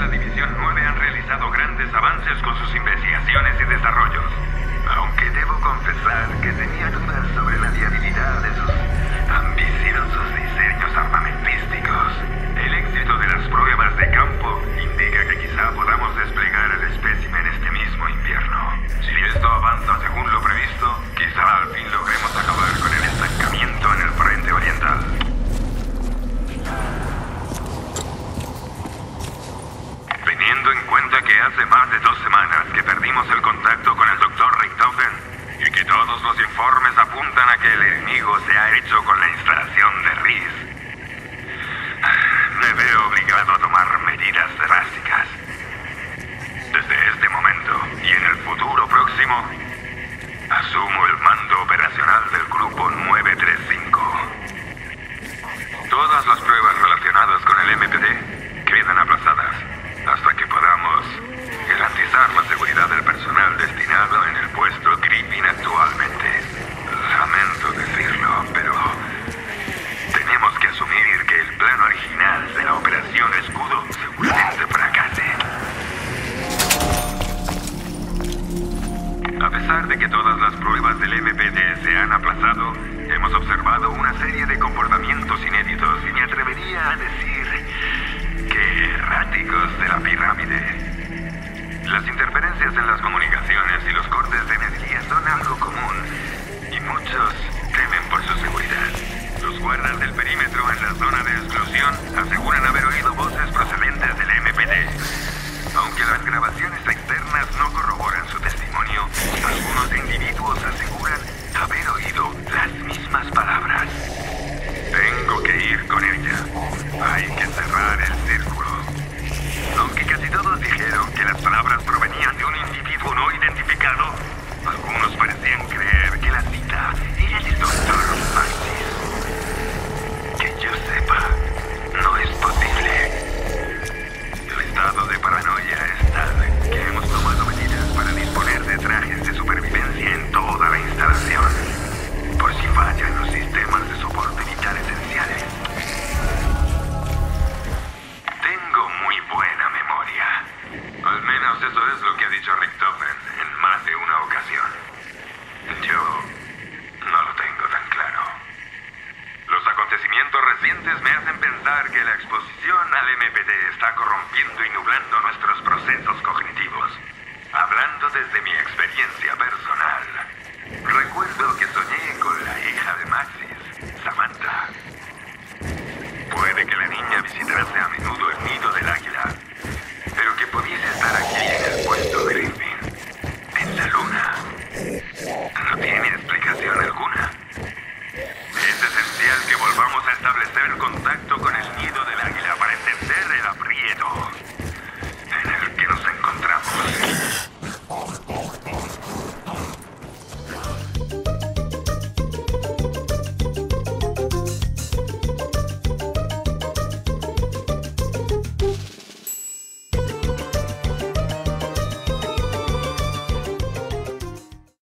la División 9 han realizado grandes avances con sus investigaciones y desarrollos. Aunque debo confesar que tenía dudas sobre la viabilidad de sus ambiciosos diseños armamentísticos. El éxito de las pruebas de campo indica que quizá podamos desplegar el espécimen este mismo invierno. Si esto avanza según lo previsto, quizá al fin logremos acabar con el estancamiento en el frente oriental. Teniendo en cuenta que hace más de 2 semanas que perdimos el contacto con el Dr. Richtofen y que todos los informes apuntan a que el enemigo se ha hecho con la instalación de Rhys, me veo obligado a tomar medidas drásticas. Desde este momento y en el futuro próximo, asumo el mando operacional del Grupo 935. Todas las pruebas relacionadas con el MPD quedan aplazadas hasta que podamos garantizar la seguridad del personal destinado en el puesto Griffin actualmente. Lamento decirlo, pero tenemos que asumir que el plan original de la Operación Escudo seguramente fracase. A pesar de que todas las pruebas del MPD se han aplazado, hemos observado una serie de comportamientos inéditos y me atrevería a decir que erráticos de la pirámide. Las interferencias en las comunicaciones y los cortes de energía son algo común y muchos temen por su seguridad. Los guardas del perímetro en la zona de exclusión aseguran haber oído voces procedentes del MPD. Aunque las grabaciones externas no corroboran su testimonio, algunos individuos aseguran haber oído las mismas palabras. Tengo que ir con ella. Hay que cerrar el círculo. Aunque casi todos dijeron que las palabras provenían de un individuo no identificado, algunos parecían creer que la cita era del Dr. Maxis. Que yo sepa, no es posible. El estado de paranoia es tal que hemos tomado medidas para disponer de trajes de supervivencia en toda la instalación, por si fallan los sistemas de soporte vital esenciales. Tengo muy buena memoria. Al menos eso es lo que ha dicho Richtofen en más de una ocasión. Yo no lo tengo tan claro. Los acontecimientos recientes me hacen pensar que la exposición al MPD está corrompiendo y nublando nuestros procesos cognitivos. Hablando desde mi experiencia personal, recuerdo que soñé con la hija de Maxis, Samantha. Puede que la niña visitase a